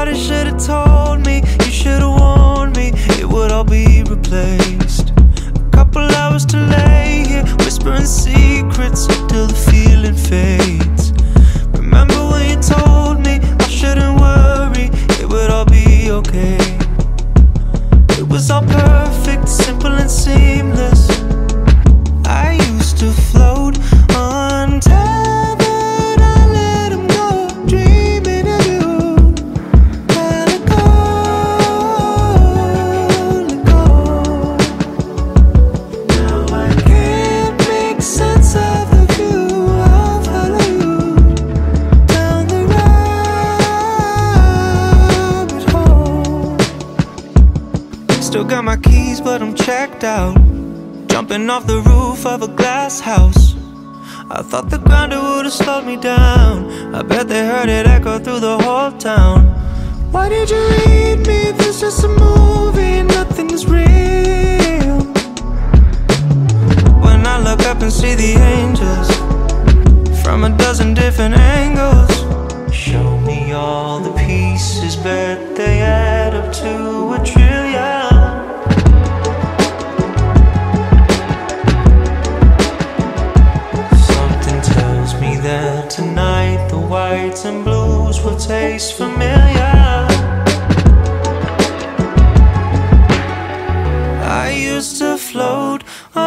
Somebody should've told me, you should've warned me, it would all be replaced. A couple hours to lay here, whispering secrets till the feeling fades. Remember when you told me I shouldn't worry, it would all be okay. It was all perfect, simple and seamless. I used to float untethered, I let him go, dreaming of you. Calico, let go. Now I can't make sense of the view. I'll follow you down the rabbit hole. Still got my keys, but I'm checked out. Jumping off the roof of a glass house. I thought the grounder would've slowed me down. I bet they heard it echo through the whole town. Why did you read me? This is a movie, nothing is real. When I look up and see the angels from a dozen different angles, show me all the pieces, bet they add up to a trillion. That tonight the whites and blues will taste familiar. I used to float